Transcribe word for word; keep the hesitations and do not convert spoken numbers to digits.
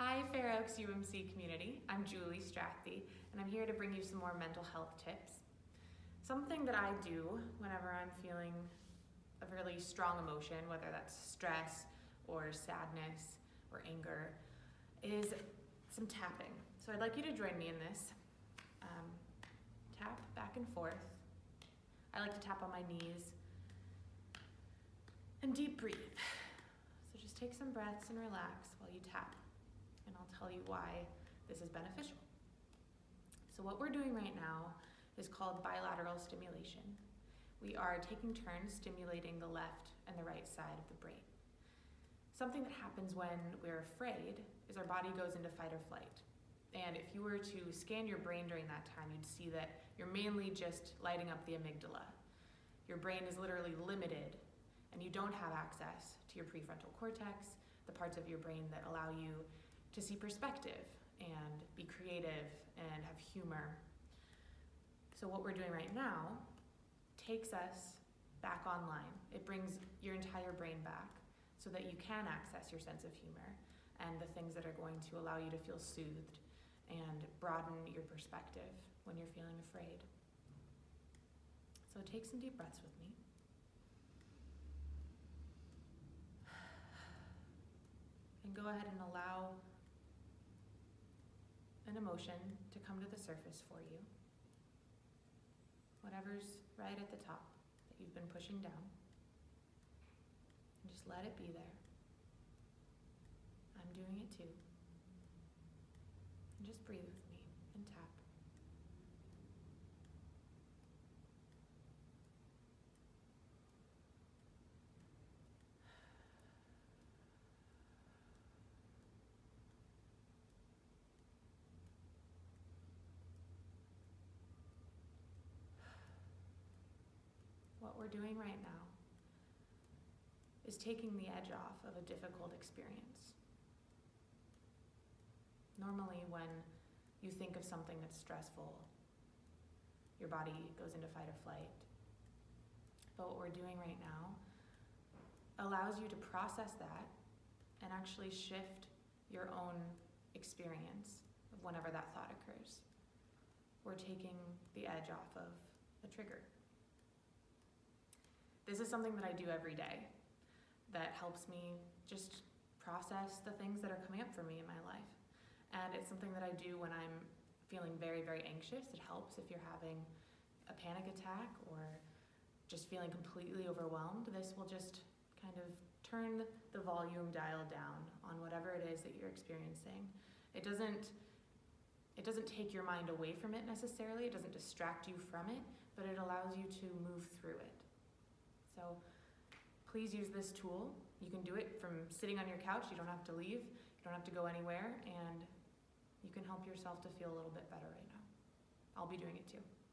Hi Fair Oaks U M C community, I'm Julie Strathdee, and I'm here to bring you some more mental health tips. Something that I do whenever I'm feeling a really strong emotion, whether that's stress or sadness or anger, is some tapping. So I'd like you to join me in this. Um, tap back and forth. I like to tap on my knees. And deep breathe. So just take some breaths and relax while you tap. And I'll tell you why this is beneficial. So what we're doing right now is called bilateral stimulation. We are taking turns stimulating the left and the right side of the brain. Something that happens when we're afraid is our body goes into fight or flight. And if you were to scan your brain during that time, you'd see that you're mainly just lighting up the amygdala. Your brain is literally limited, and you don't have access to your prefrontal cortex, the parts of your brain that allow you to see perspective and be creative and have humor. So what we're doing right now takes us back online. It brings your entire brain back so that you can access your sense of humor and the things that are going to allow you to feel soothed and broaden your perspective when you're feeling afraid. So take some deep breaths with me. And go ahead and allow an emotion to come to the surface for you. Whatever's right at the top that you've been pushing down. And just let it be there. I'm doing it too. And just breathe with me and tap. What we're doing right now is taking the edge off of a difficult experience. Normally when you think of something that's stressful, your body goes into fight or flight. But what we're doing right now allows you to process that and actually shift your own experience of whenever that thought occurs. We're taking the edge off of a trigger. This is something that I do every day that helps me just process the things that are coming up for me in my life. And it's something that I do when I'm feeling very, very anxious. It helps if you're having a panic attack or just feeling completely overwhelmed. This will just kind of turn the volume dial down on whatever it is that you're experiencing. It doesn't, it doesn't take your mind away from it necessarily. It doesn't distract you from it, but it allows you to move through it. So please use this tool. You can do it from sitting on your couch. You don't have to leave. You don't have to go anywhere, and you can help yourself to feel a little bit better right now. I'll be doing it too.